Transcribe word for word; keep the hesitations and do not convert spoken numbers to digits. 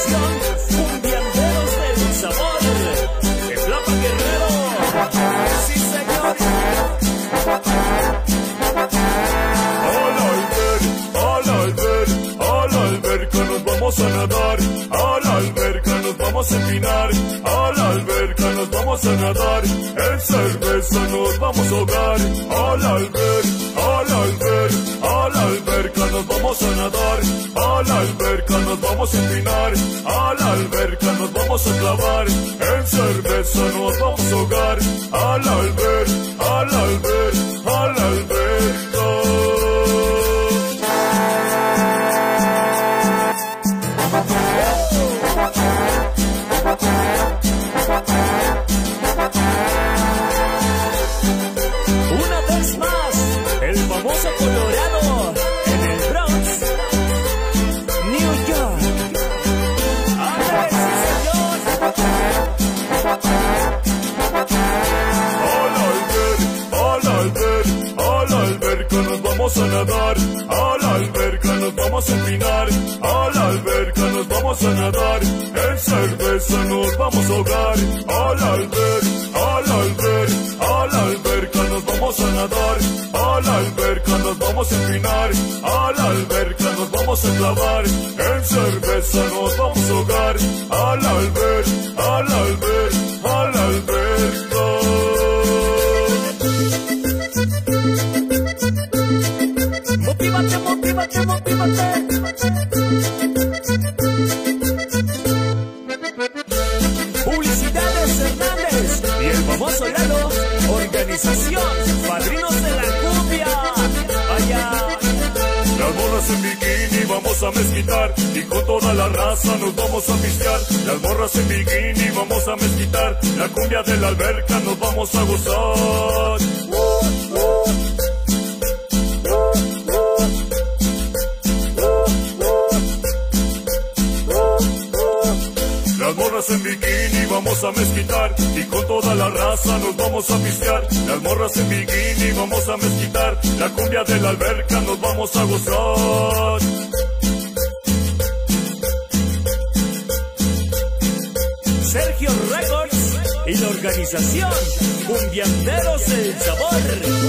organización Cumbiamberos del Sabor de Tlapa Guerrero. Sí, señor. Al alber, al alber, a la alberca nos vamos a nadar. A la alberca nos vamos a empinar. A la alberca nos vamos a nadar. En cerveza nos vamos a ahogar. Al alber, al alber, a la alberca nos vamos a nadar. A la alberca nos vamos a empinar. A la alberca nos vamos a clavar. En cerveza nos vamos a ahogar. Al alber, al alber, a la alberca. Una vez más, el famoso Colorado en el Bronx, New York. ¡Ándale, sí, señor! Al alber, al alber, a la alberca nos vamos a nadar. A la alberca nos vamos a empinar. A la alberca nos vamos a nadar. En cerveza nos vamos a ahogar. Al alber, al alber, a la alberca nos vamos a nadar. A la alberca nos vamos a empinar. A la alberca nos vamos a clavar. En cerveza nos vamos a ahogar. Al alber, al alber, a la alberca. Motívate, motívate, motívate. Publicidades Hernández y el famoso Lalo, organización Padrinos de la Cumbia. Allá. Las morras en bikini vamos a mezquitar y con toda la raza nos vamos a pistear. Las morras en bikini vamos a mezquitar, la cumbia de la alberca nos vamos a gozar. Las morras en bikini vamos a mezquitar y con toda la raza nos vamos a pistear. Las morras en bikini vamos a mezquitar, la cumbia de la alberca nos vamos a gozar. Sergio Records y la organización Cumbiamberos del Sabor.